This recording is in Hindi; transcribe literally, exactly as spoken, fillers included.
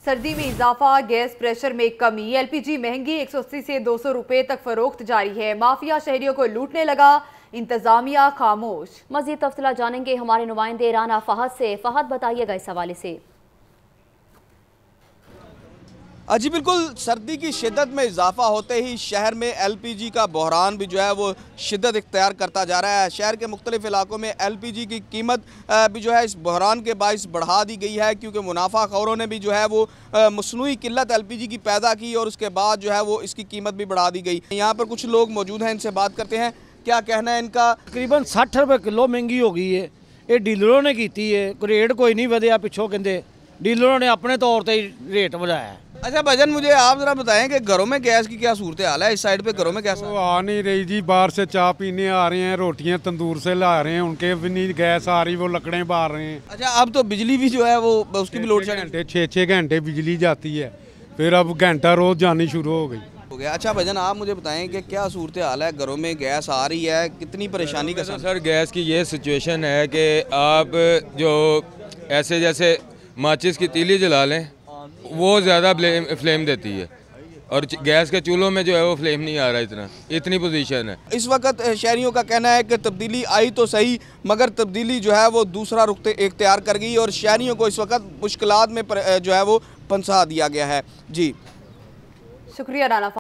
सर्दी में इजाफा, गैस प्रेशर में कमी, एलपीजी महंगी, एक सौ अस्सी से दो सौ रुपए तक फरोख्त जारी है। माफिया शहरियों को लूटने लगा, इंतजामिया खामोश। मजीद तफसीलात जानेंगे हमारे नुमाइंदे राना फहद से। फहद, बताइएगा इस हवाले से। जी बिल्कुल, सर्दी की शिद्दत में इजाफा होते ही शहर में एलपीजी का बहरान भी जो है वो शिद्दत इख्तियार करता जा रहा है। शहर के मुख्तलिफ इलाकों में एलपीजी की कीमत भी जो है इस बहरान के बाइस बढ़ा दी गई है, क्योंकि मुनाफा खौरों ने भी जो है वो मसनूई किल्लत एलपीजी की पैदा की और उसके बाद जो है वो इसकी कीमत भी बढ़ा दी गई। यहाँ पर कुछ लोग मौजूद हैं, इनसे बात करते हैं, क्या कहना है इनका। तकरीबन साठ रुपये किलो महंगी हो गई है, ये डीलरों ने की है, रेट कोई नहीं वधिया पिछों, कहते डीलरों ने अपने तौर पर रेट बढ़ाया है। अच्छा भजन, मुझे आप जरा बताएं कि घरों में गैस की क्या सूरत हाल है? इस साइड पे घरों में कैसा वो आ नहीं रही जी, बाहर से चाय पीने आ रहे हैं, रोटियां तंदूर से ला रहे हैं, उनके भी नहीं गैस आ रही, वो लकड़ें बार रहे हैं। अच्छा, अब तो बिजली भी जो है वो उसकी भी लोड घंटे छः छः घंटे बिजली जाती है, फिर अब घंटा रोज जानी शुरू हो गई हो गया। अच्छा भजन, आप मुझे बताएं कि क्या सूरत हाल है? घरों में गैस आ रही है, कितनी परेशानी का तो सर गैस की ये सिचुएशन है कि आप जो ऐसे जैसे माचिस की तीली जला लें वो ज़्यादा फ्लेम देती है, और गैस के चूल्हों में जो है वो फ्लेम नहीं आ रहा, इतना इतनी पोजीशन है। इस वक्त शहरियों का कहना है कि तब्दीली आई तो सही, मगर तब्दीली जो है वो दूसरा रुख इख्तियार कर गई और शहरियों को इस वक्त मुश्किलात में जो है वो पंसा दिया गया है। जी शुक्रिया राना।